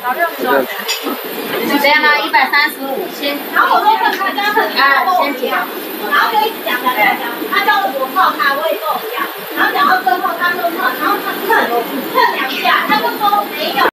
这样呢135，先。然后我说他刚刚很先讲，然后就一直讲，他叫我泡他，我也说我不要，然后讲到最后他说泡，然后他蹭2下，他就说没有。